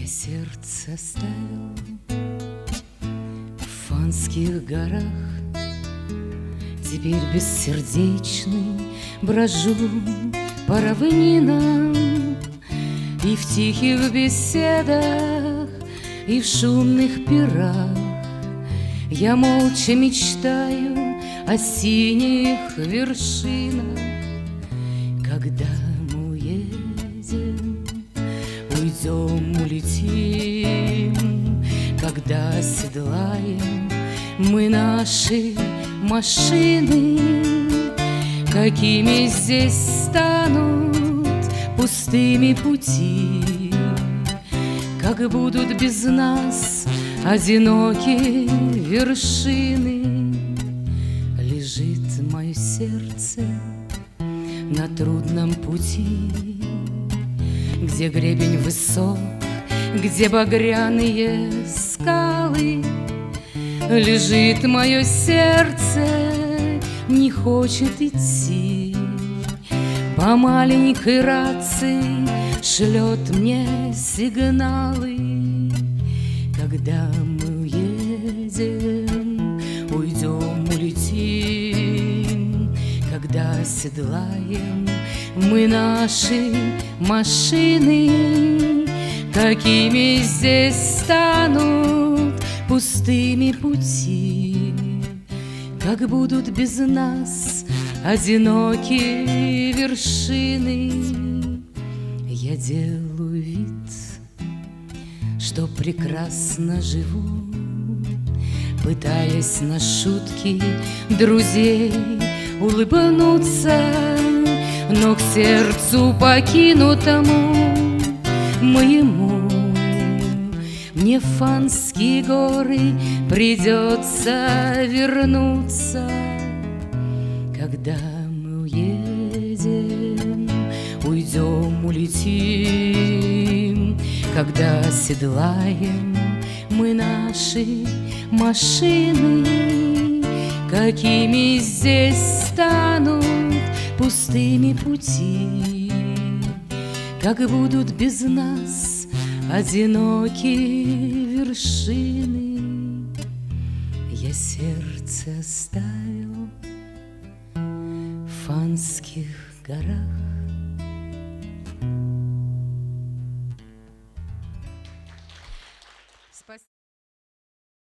Я сердце оставил в Фанских горах, теперь бессердечный брожу по равнинам. И в тихих беседах, и в шумных пирах я молча мечтаю о синих вершинах. Когда мы уедем, уйдем, улетим, когда оседлаем мы наши машины, какими здесь станут пустыми пути, как будут без нас одинокие вершины. Лежит мое сердце на трудном пути, где гребень высок, где багряные скалы. Лежит мое сердце, не хочет идти, по маленькой рации шлет мне сигналы. Когда мы уедем, уйдем, улетим, когда оседлаем мы наши машины, какими здесь станут пустыми пути, как будут без нас одинокие вершины. Я делаю вид, что прекрасно живу, пытаясь на шутки друзей улыбнуться, но к сердцу покинутому моему мне в Фанские горы придется вернуться. Когда мы уедем, уйдем, улетим, когда оседлаем мы наши машины, какими здесь станут пустыми пути, как будут без нас одинокие вершины. Я сердце оставил в Фанских горах,